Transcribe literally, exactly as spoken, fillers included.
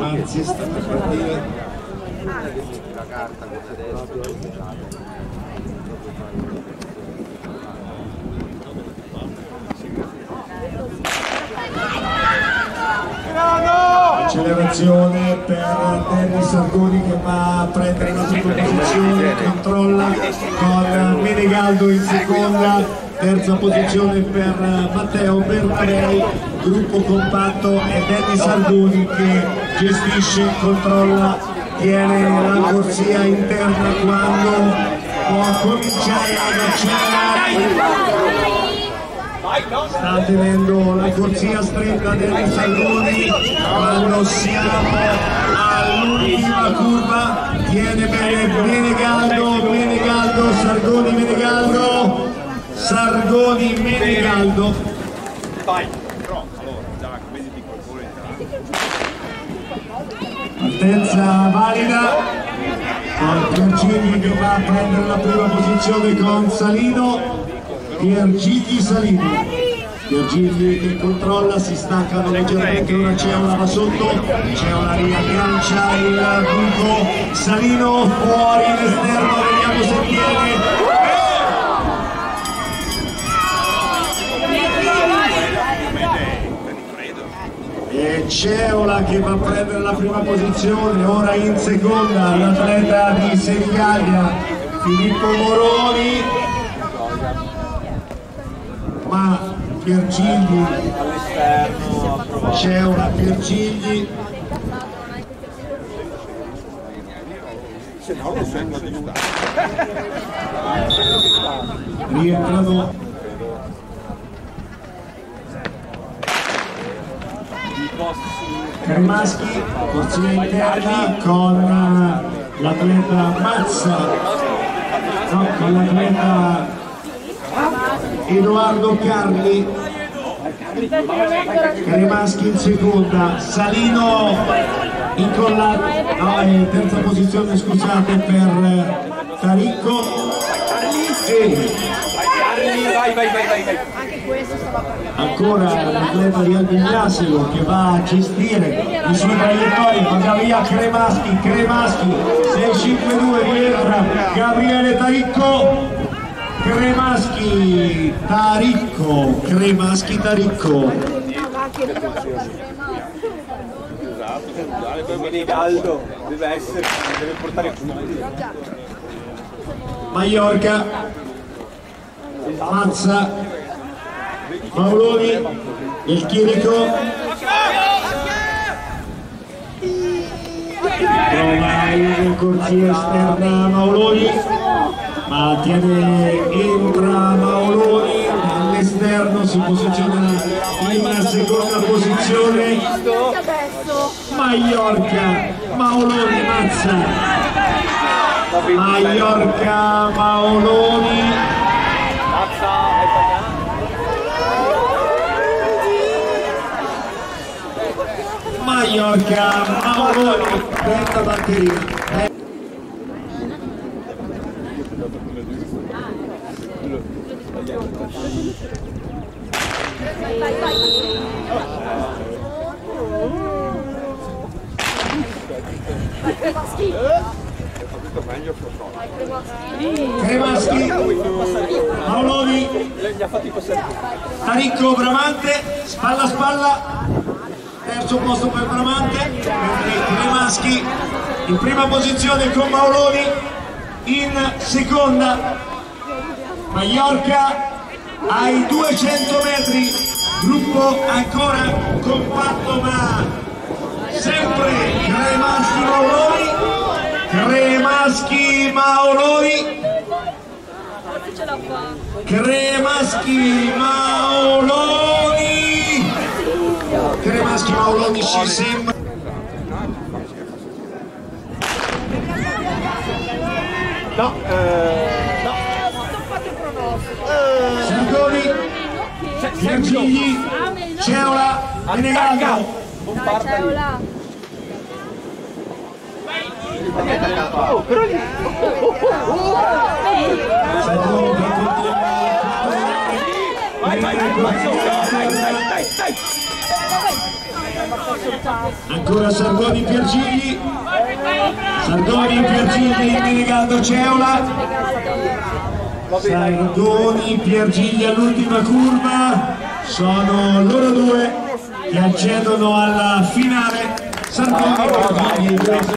Franzi sta per partire. La carta con la destra. Accelerazione per Dennis Sargoni che va a prendere la prima posizione, controlla con Menegaldo in seconda, terza posizione per Matteo Bertarei, gruppo compatto, e Dennis Sargoni che gestisce, controlla, tiene la corsia interna quando può cominciare ad accelerare. Sta tenendo la corsia stretta Dennis Sargoni quando siamo all'ultima curva, tiene bene Menegaldo, Menegaldo, Sargoni, Menegaldo, Sargoni, Menegaldo. Partenza valida con Piergigli che va a prendere la prima posizione con Salino. Piergigli Salino, Piergigli che controlla, si staccano leggermente, ora c'è una va sotto, c'è una riaggancia il buco, Salino fuori l'esterno, vediamo se tiene. E Ceola che va a prendere la prima posizione, ora in seconda l'atleta di Senigallia, Filippo Moroni. Ma Piergigli, c'è una Piergigli, rientrano Cremaschi, corsia interna con l'atleta Mazza, no, con l'atleta Edoardo Carli, Cremaschi in seconda, Salino incollato, no, eh, terza posizione scusate per Taricco e ancora l'atleta di Albigliasilo che va a gestire le sue traiettorie, va via Cremaschi, Cremaschi, sei cinque due rientra Gabriele Taricco. Cremaschi, Taricco, Cremaschi, Taricco. Menegaldo deve essere, deve portare punti. Maiorca, Mazza, Mauloni, il Chirico. Trova in corsia esterna Mauloni, ma tiene, entra Mauloni all'esterno, si posiziona in seconda posizione. Maiorca, Mauloni, Mazza, Maiorca, Mauloni, Maiorca, Mauloni, quinta batteria. Vai, vai. Cremaschi, Mauloni, Taricco, Bramante, spalla a spalla, terzo posto per Bramante, mentre Cremaschi in prima posizione con Mauloni, in seconda Maiorca ai duecento metri, gruppo ancora compatto ma sempre Cremaschi Mauloni, Cremaschi Mauloni, Cremaschi Mauloni, Cremaschi Mauloni ci sembra. No, eh, no. Sargoni, Piergigli, Ceola, Menegaldo. Ceola. Oh, però lì. Sargoni per continuare. Vai, vai, vai, vai, dai, dai, dai. ancora Sardoni Piergigli, Sardoni Piergigli, Menegaldo Ceola, Sardoni Piergigli all'ultima curva, sono loro due che accedono alla finale. Sardoni Piergigli.